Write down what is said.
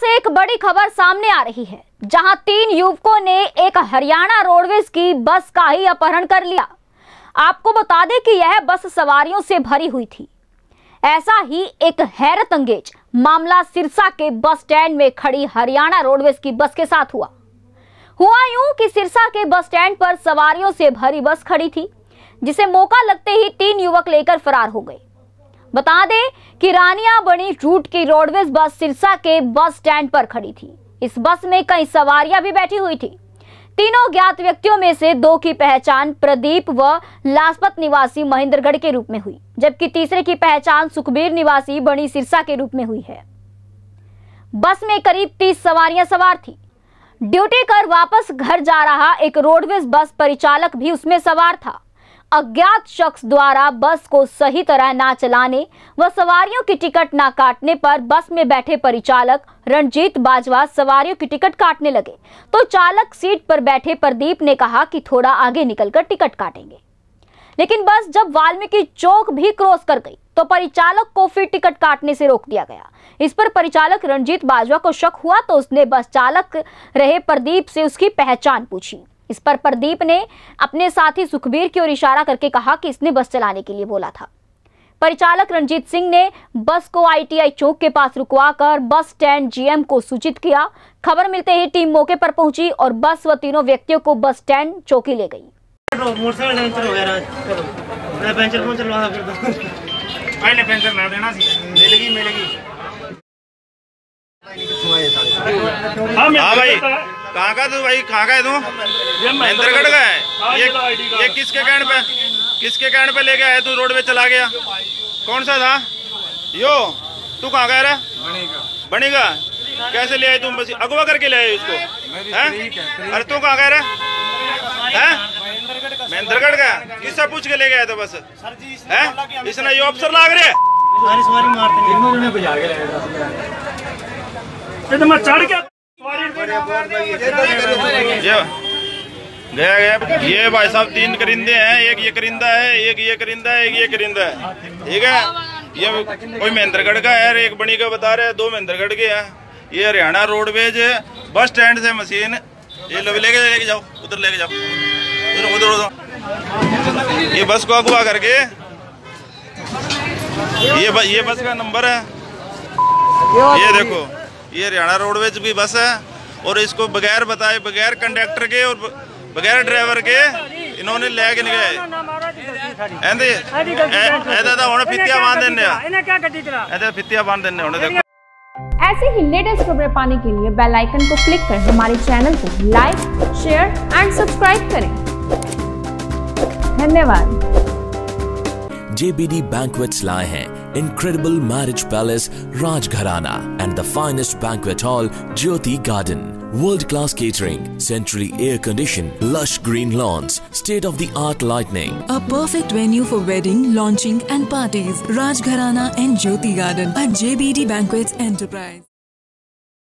से एक बड़ी खबर सामने आ रही है, जहां 3 युवकों ने एक हरियाणा रोडवेज की बस का ही अपहरण कर लिया। आपको बता दें कि यह बस सवारियों से भरी हुई थी। ऐसा ही एक हैरत अंगेज मामला सिरसा के बस स्टैंड में खड़ी हरियाणा रोडवेज की बस के साथ हुआ यूं कि सिरसा के बस स्टैंड पर सवारियों से भरी बस खड़ी थी, जिसे मौका लगते ही 3 युवक लेकर फरार हो गए। बता दें कि रानिया बनी रूट की रोडवेज बस सिरसा के बस स्टैंड पर खड़ी थी। इस बस में कई सवारियां भी बैठी हुई थी। तीनों ज्ञात व्यक्तियों में से 2 की पहचान प्रदीप व लाजपत निवासी महेंद्रगढ़ के रूप में हुई, जबकि तीसरे की पहचान सुखबीर निवासी बनी सिरसा के रूप में हुई है। बस में करीब 30 सवारियां सवार थी। ड्यूटी कर वापस घर जा रहा एक रोडवेज बस परिचालक भी उसमें सवार था। अज्ञात शख्स द्वारा बस को सही तरह ना चलाने व सवारियों की टिकट ना काटने पर बस में बैठे परिचालक रणजीत बाजवा सवारियों की टिकट काटने लगे, तो चालक सीट पर बैठे प्रदीप ने कहा कि थोड़ा आगे निकलकर टिकट काटेंगे। लेकिन बस जब वाल्मीकि चौक भी क्रॉस कर गई तो परिचालक को फिर टिकट काटने से रोक दिया गया। इस पर परिचालक रणजीत बाजवा को शक हुआ तो उसने बस चालक रहे प्रदीप से उसकी पहचान पूछी। इस पर प्रदीप ने अपने साथी सुखबीर की ओर इशारा करके कहा कि इसने बस चलाने के लिए बोला था। परिचालक रणजीत सिंह ने बस को ITI चौक के पास रुकवाकर बस स्टैंड GM को सूचित किया। खबर मिलते ही टीम मौके पर पहुंची और बस व तीनों व्यक्तियों को बस स्टैंड चौकी ले गई। हाँ भाई, कहाँ का तू भाई, कहाँ का है तू? महेंद्रगढ़ का है। ये किसके कहने पे लेके आया तू? रोड पे चला गया? कौन सा था यो? तू कहाँ का है? बनेगा। कैसे ले आए तुम? बस अगवा करके ले आए इसको? हैं? अरे तू कहाँ का है? महेंद्रगढ़ का। किससे पूछ के ले गया था बस? है इसने यो अफसर लाग रहे गया। ये भाई साहब 3 करिंदे हैं, एक ये करिंदा है, एक ये करिंदा है, एक ये करिंदा है। ठीक है, ये कोई महेंद्रगढ़ का है, एक बनी का बता रहे हैं, 2 महेंद्रगढ़ के हैं। ये हरियाणा रोडवेज बस स्टैंड से मशीन ये लेके जाओ, उधर लेके जाओ, उधर। ये बस को अगवा करके ये बस का नंबर है, ये देखो, ये हरियाणा रोडवेज की बस है। और इसको बगैर बताए, बगैर कंडक्टर के और बगैर ड्राइवर के इन्होंने ले के गए। फित्तियां बांध देने, फित्तियां बांध देने। देखो, ऐसे ही लेटेस्ट खबरें पाने के लिए बेल आइकन को क्लिक कर हमारे चैनल को लाइक, शेयर एंड सब्सक्राइब करें। धन्यवाद। JBD Banquets लाए हैं incredible marriage palace Rajgharana and the finest banquet hall Jyoti Garden. World-class catering, centrally air-conditioned, lush green lawns, state-of-the-art lighting. A perfect venue for wedding, launching and parties. Rajgharana and Jyoti Garden at JBD Banquets Enterprise.